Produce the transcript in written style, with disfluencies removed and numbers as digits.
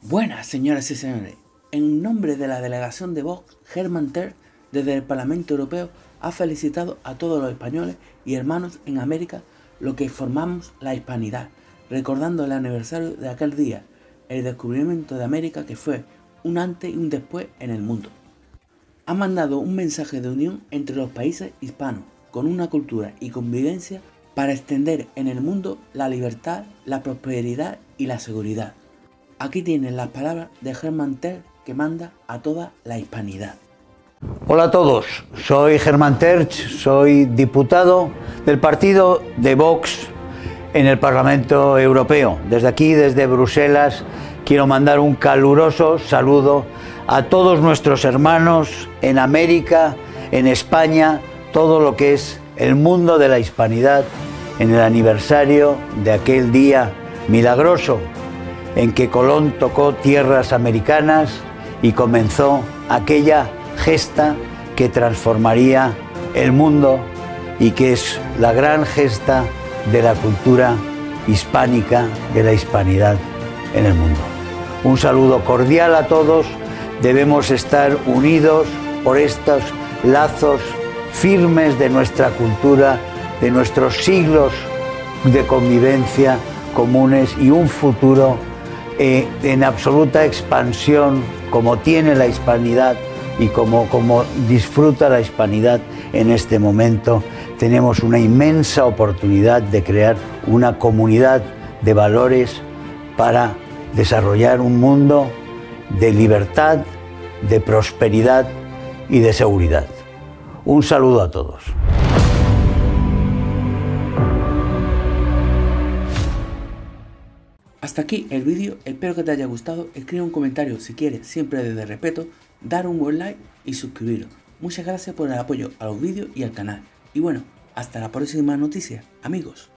Buenas, señoras y señores. En nombre de la delegación de Vox, Germán Terz, desde el Parlamento Europeo, ha felicitado a todos los españoles y hermanos en América, lo que formamos la hispanidad, recordando el aniversario de aquel día, el descubrimiento de América, que fue un antes y un después en el mundo. Ha mandado un mensaje de unión entre los países hispanos, con una cultura y convivencia para extender en el mundo la libertad, la prosperidad y la seguridad. Aquí tienen las palabras de Germán Terz, que manda a toda la hispanidad. Hola a todos, soy Germán Terz, soy diputado del partido de Vox en el Parlamento Europeo. Desde aquí, desde Bruselas, quiero mandar un caluroso saludo a todos nuestros hermanos en América, en España, todo lo que es el mundo de la hispanidad, en el aniversario de aquel día milagroso en que Colón tocó tierras americanas y comenzó aquella gesta que transformaría el mundo y que es la gran gesta de la cultura hispánica, de la hispanidad en el mundo. Un saludo cordial a todos. Debemos estar unidos por estos lazos firmes de nuestra cultura, de nuestros siglos de convivencia comunes y un futuro en absoluta expansión, como tiene la hispanidad y como disfruta la hispanidad en este momento. Tenemos una inmensa oportunidad de crear una comunidad de valores para desarrollar un mundo de libertad, de prosperidad y de seguridad. Un saludo a todos. Hasta aquí el vídeo, espero que te haya gustado. Escribe un comentario si quieres, siempre desde respeto, dar un buen like y suscribiros. Muchas gracias por el apoyo a los vídeos y al canal. Y bueno, hasta la próxima noticia, amigos.